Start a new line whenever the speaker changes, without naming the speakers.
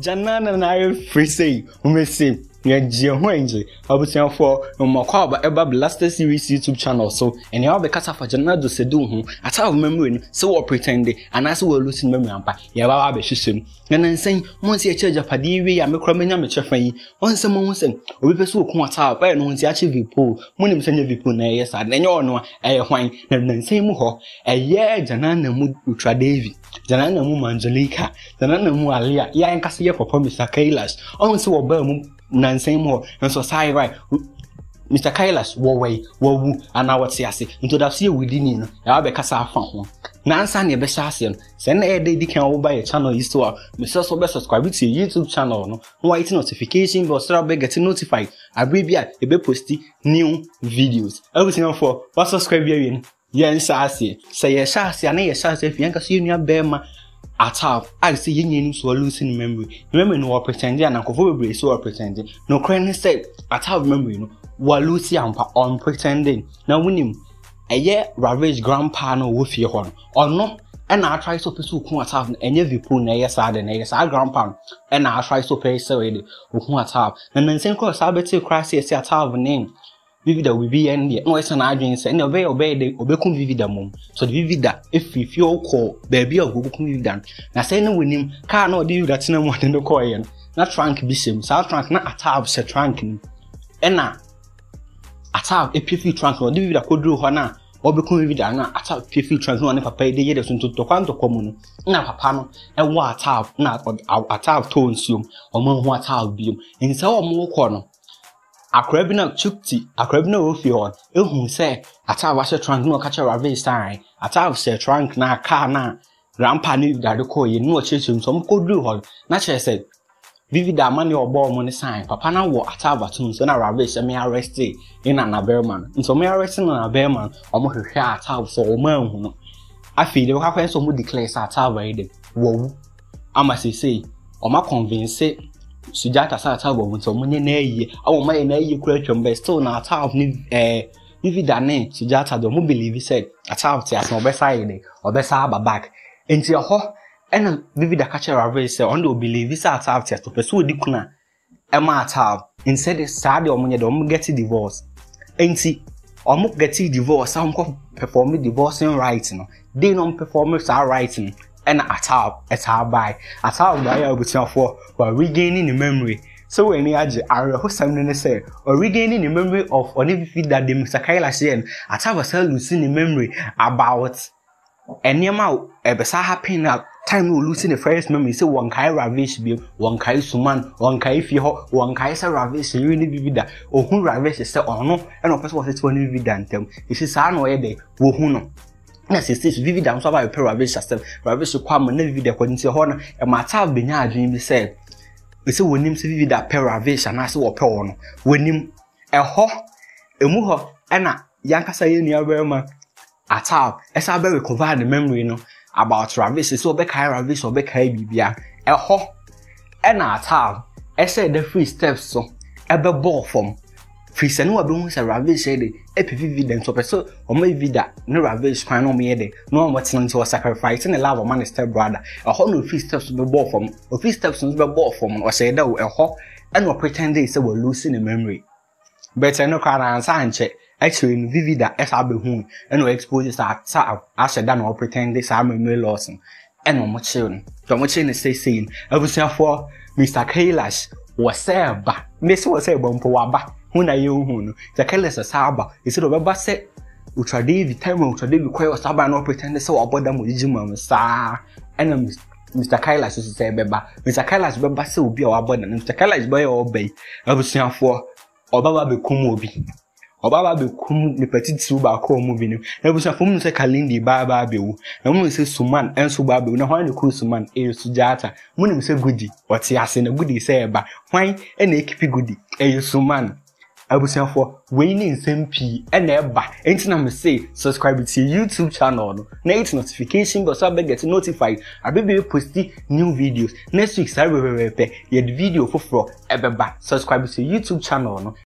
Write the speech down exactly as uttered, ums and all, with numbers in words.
Jaana and I free say, we say, yeah, Jianhuanji, I was saying for Makaba Eba Blaster Series YouTube channel. So, and you have the casa for Jaana do Sedu, at our memory, so pretending, and as well losing memory, Yawa Beshim. And then saying, once you charge a padiwi, I'm a criminal chefay, once someone saying, we pursue Quata, by no one's actually pool, when him send you people, yes, and then you know, a wine, and then say more, a year Jaana Mood Utra Davy, Jaana Mu Angelica, Jaana Mu Alia, Yan Cassia for Mister Kailas, also a Burm. Nancy more, and so say right, Mister Kailas, war way, war woo, and now what's yassi, into that sea within you, I'll be Cassa found. Nansan, your Bessasian, send a day can buy a channel is to our Mister So best subscribe to your YouTube channel, no, white notification, but start by getting notified. I will be at a be posting new videos. Everything for what subscribe you. Yes, I say, say a sassy, and a sassy if you can see your bear. Arthav, I see you so losing memory. Remember, no pretending and uncle so pretending. No cranny said, Arthav memory, no, while Lucy on pretending. Now, when him a year Ravish grandpa no with your horn, or no, and I try to pursue Arthav and every pool near side and near side grandpa, and I try to pay so with Arthav, and then same course I bet you crash yes, Arthav name. Vividha will be any no, it's an audience and obey obey the Obecum Vividha mum. So the Vividha, if if you call baby or Obecum Vividha, now say no with him, can't not do that no more than the coin. Not trunk bisim, South trunk, not Arthav set trunking. And now Arthav a piffy trunk or Vividha could do Hana, Obecum Vividha, not Arthav piffy trunk, no, never pay the years into Tocanto common. Now, Pano, and what Arthav, not Arthav tones you, or more what Arthav beam, in so more corner. A crabina chukti, a crabina ofion, who say, Arthav was a trunk no catch a Ravish sign, Arthav said trunk na car na, grandpa knew that the coy no chasing some could do hall. Naturally said, Vividha money or ball money sign, Papa now what Arthav tunes and a Ravish and me arrest in an aberman, and so me arresting an aberman, almost a hair Arthav so man. I feel you have some who declares Arthav, whoa, I must say, or my convince it. Sujata sa tabo when so many nay, our may nay question best stone at half eh Vividha name Sujata do mu believe he said at half as no best side or best harbor back into your ho and Vividha catcher Ravish on do believe this at half to pursue the kuna Emma at half instead of sad or money don't get divorce ain't see or mo get divorce some perform divorcing writing they don't perform our writing. And Arthav, it's how by Arthav by our for while regaining the memory. So when you add our host something say, or regaining the memory of only feed that the Mister Kailas said, Arthav was losing the memory about any amount a bizarre happening at time we losing the first memory. So one Kai Ravish be one Kai Suman, one Kai Fiho, one Kai Ravish, really Vividha, or who Ravish is or no, and of course was it when Vividha and them. This is an way they will know. Yes, it is Vividha and so by a pair of Ravish system. Ravish will come and Vividha according to honor, and my child being a dream said. We say when him see Vividha pair of Ravish and I saw a pawn. When him a ho, a muho, and a yanka say near Burma. Arthav, as I very cover the memory, you know, about Ravish, so back high Ravish or back high Bibia. A ho, and Arthav, I said the three steps so, ever ball from. Free no abun say Ravish said epi Vividha and so person or my Vividha no Ravish can no me no one what's into a sacrifice and a love of man step brother a whole no three steps to be bought from or three steps to be bought from or say that a ho and no pretend they say we're losing the memory. Better no can answer and check actually in Vividha as I be home and no exposes that I said that no pretend this I'm a memory loss and no much children. So much in the say saying I was for Mister Kailas was there but Miss was a bump waba. When I you who the careless as harbor is it over set Ultra David time Ultra David quite was about no pretend so about them with Jim sir and Mister Kailas is say beba Mister Kailas beba so be our body and Mister Kailas boy obey I was saying for Obaba be kumobi Obaba be kum the petit suba call moving I was a woman say Kalindi Baba Bill and when we say Suman and Subabu no one cool Suman a Sujata when we say goody what he has in a goody say about why any keep goody a Suman. I was here for winning same P and ever. Ain't no say subscribe to your YouTube channel. Next notification but so get notified. I will be posting new videos. Next week I will be your video for ever. Subscribe to your YouTube channel.